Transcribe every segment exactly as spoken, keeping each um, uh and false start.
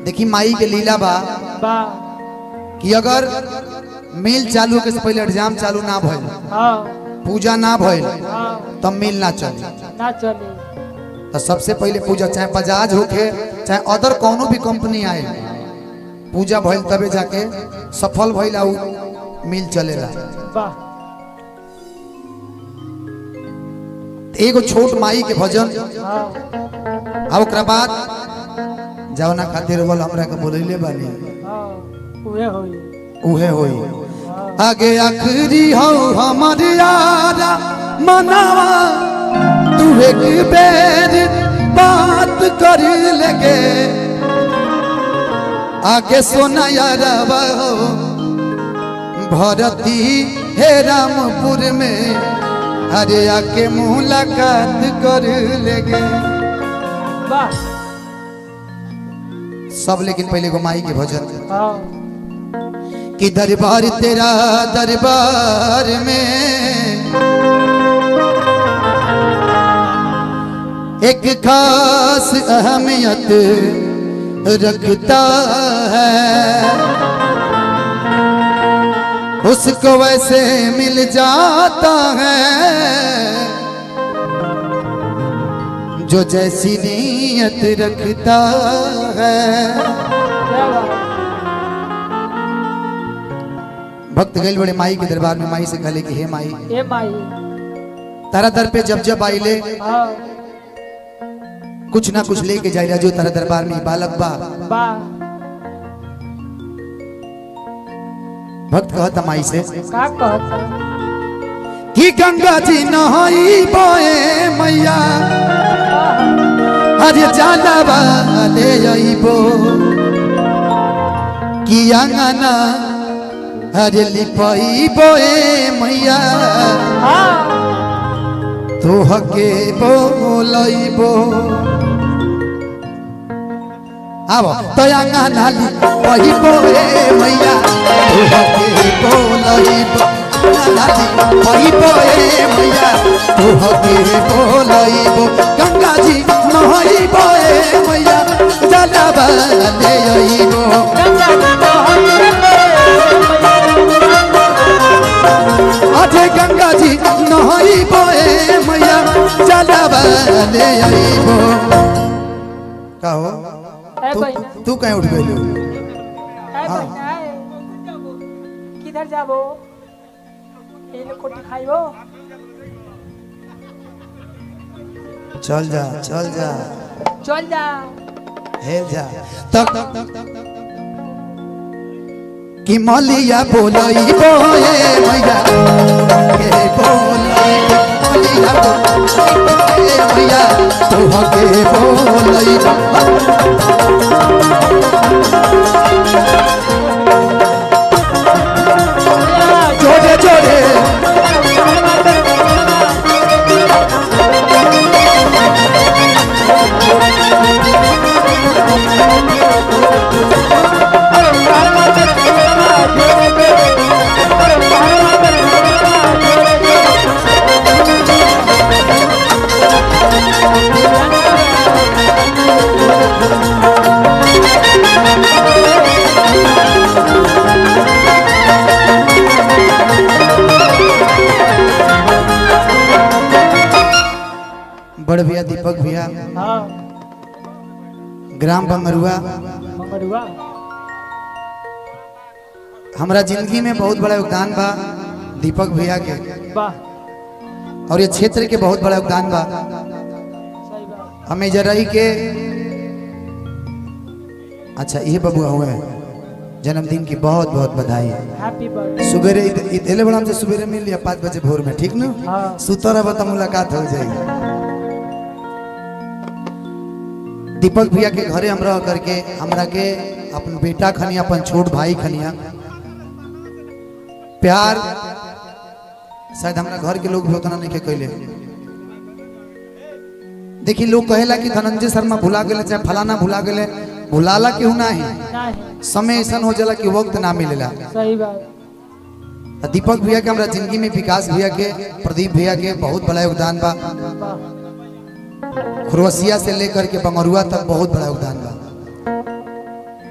देखी माई के लीला बा कि अगर मिल चालू के से पहले एग्जाम चालू ना भइल, पूजा ना भइल, तब मिल ना चले ना चले। तो सबसे पहले पूजा, चाहे बजाज होके चाहे अदर कोनो भी कंपनी आए, पूजा भइल तबे जाके सफल भइल और मिल चलेला। एगो छोट माई के भजन आ ओकरा बाद जवना खातिर बोल हमरा के बोलैले बानी उहे होई उहे होई। आगे आखिरी हो हमर यारा मनावा, तू एक बेर बात कर लगे। आगे सोना यारा हो भरती है रामपुर में, अरे आके मुलाकात कर लेगे। सब लेकिन पहले को माई के भजन कि दरबार तेरा दरबार में एक खास अहमियत रखता है, उसको वैसे मिल जाता है जो जैसी नीयत रखता है। भक्त गए बड़े माई के दरबार में, माई से कहले कि हे माई, ए माई तारा दर पे जब जब आइले कुछ ना कुछ लेके जाइला, जो तारा दरबार में बालक बा, बा भक्त कहता माई से का कहता कि गंगा जी नहाई बोए मैया, अरे जाला वाले आइबो कि अंगना अरे लिपाई बोए मैया, तो हके बोलाइबो। आबो तो अंगना लिपाई बोए मैया, तो हके बोलाइबो। लिपाई बोए मैया, तो हके बोलाइबो। गंगा जी नहाई बोए मैया, जाला वाले आइबो। अरे गंगा जी नहाई बोए मैया, जाला वाले आइबो। का हो तू तू कहीं उठ गई? हाँ किधर जाबो? इन कोटी खाइबो? चल जा चल जा चल जा हे जा तक कि मलिया बोलई बोए मैया, के बोलई मलिया बोलई मैया, तो हके बोलई। जोड़े जोड़े बड़ भैया दीपक भैया, हाँ ग्राम बंगरुआ, बंगरुआ हमारा जिंदगी में बहुत बड़ा योगदान बा दीपक भैया के, और ये क्षेत्र के बहुत बड़ा योगदान बा। हमें जराई के अच्छा ये बबुआ हुए जन्मदिन की बहुत बहुत बधाई। सुबेरे इतने बड़ा हमसे सुबेरे मिल लिया पाँच बजे भोर में, ठीक ना? हाँ। सुतर बता मुलाकात हो जाएगी। दीपक भैया के घरे हम रह करके हमरा के अपन बेटा खनिया, अपन छोट भाई खनिया प्यार शायद हमरा घर के लोग भी उतना नहीं के कैले। देखिए लोग कहेला कि धनंजय शर्मा भुला गए, चाहे फलाना भुला गए, भुलाला क्यों ना है, समय ऐसा हो जाला कि वक्त ना मिलेला। सही बात। दीपक भैया के हमरा जिंदगी में, विकास भैया के, प्रदीप भैया के बहुत बड़ा योगदान बा। खुरवसिया से लेकर के बंगरुआ तक बहुत बड़ा योगदान बा।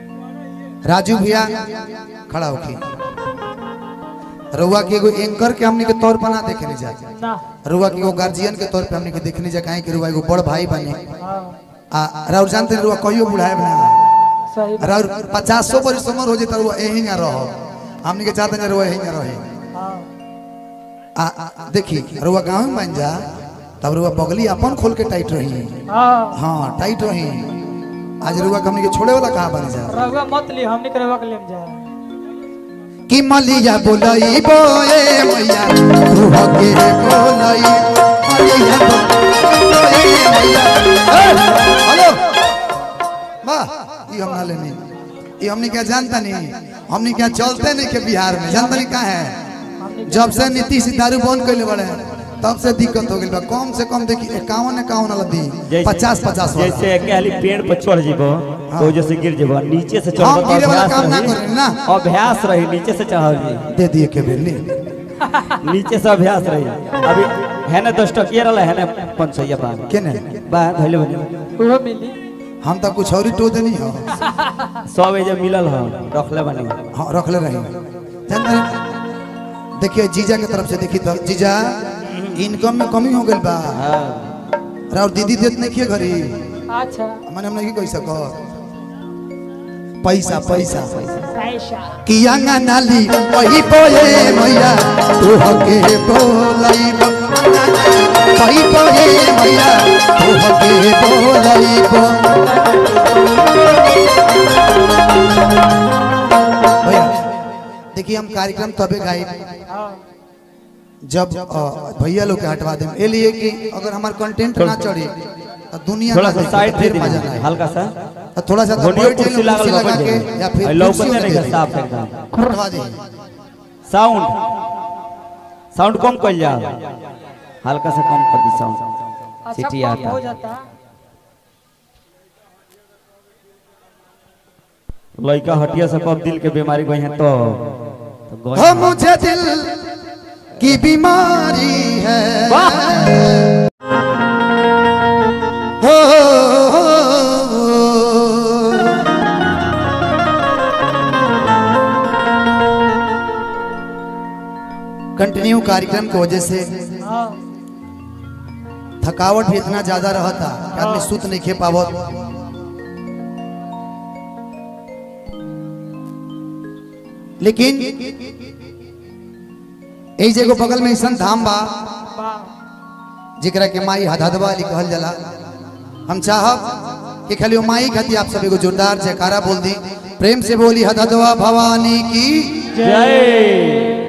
राजू भैया खड़ा होके रुआ के एगो एंकर के हमने के तौर पर ना देखे नहीं जाए ना रुआ के एगो गार्जियन के तौर पे हमने के देखने जाए काहे कि रुआ एगो बड़ भाई बने हां आ राउर जानते रुआ कहियो बुढ़ाए बना सही बात राउर पचास सौ बरिस उम्र हो जेता रुआ यहीं ना रहो हमने के चाहते ना रुआ यहीं ना रहे हां आ आ, देखी रुआ गांव में बन जा तब रुआ बगली अपन खोल के टाइट रही हां हां टाइट रही आज रुआ हमने के छोड़े वाला कहां बन जा रहुआ मत ली हमने के रहुआ के लेम जा कि मलिया बोलई बोए मैया तू हके बोलई मलिया बोलई मैया हेलो वाह ई हम ना लेनी ई हमनी क्या जानता नहीं हमनी क्या चलते नहीं के बिहार में जानता नहीं कहां है जब से नीतीश दारू बंद कइले बड़े तब से दिक्कत हो गइल बा कम से कम देखी इक्यावन इक्यावन वाला दी पचास पचास वाला जैसे कहली पेड़ पर चढ़ जीबो तो जैसे गिर जीबो नीचे से चढ़ हम गिरे वाला काम ना करें ना अभ्यास रही नीचे से चढ़ जी दे दिए के बेली नीचे से अभ्यास रही अभी है ना दस टकिया रहला है ना पाँच सौ बा केने बा धइले बनी वो मिली हम तो कुछ और ही टो देनी हो सब ए जे मिलल ह रखले बनी हाँ रखले रही जानते देखिए जीजा के तरफ से देखी तो जीजा इनकम में कमी हो गई बा हां राउर दीदी देत नहीं किए घरी अच्छा मैंने हम नहीं कह सको पैसा पैसा पैसा कि अंगा नाली वही बोए मैया तू हके बोलई वही बोए मैया तू हके बोलई भैया देखिए हम कार्यक्रम तबे गाई हां जब अ, भैया लोग के हटवा दें ए लिए कि अगर हमार कंटेंट ना चढ़ी तो दुनिया थोड़ा ना सा देखे, साइड तो दे फिर मजा ना दी आए। हल्का सा तो थोड़ा सा तो घोड़ियों बैठ जाइए, कुर्सी लागल कुर्सी लगा के बा या फिर लौकत कुर्सियों नहीं दे है दे। साफ एकदम हटवा दी साउंड साउंड कम कर जा हल्का सा कम कर दी साउंड अच्छा सिटी कम आता हो जाता लड़का हटिया से कब दिल के बीमारी गई है तो तो गई हो मुझे दिल की बीमारी है वाह हो, हो, हो, कंटिन्यू कार्यक्रम की वजह से हां थकावट भी इतना ज्यादा रहा था कि आदमी सुत नहीं खे पावत लेकिन एक जगह बगल में ऐसा धाम बा वाह जिकरा के माई हदहदवा अली कहल जला हम चाहब कि खाली वो माई खाती आप सभी को जोरदार जयकारा बोल दी प्रेम से बोली हदहदवा भवानी की जय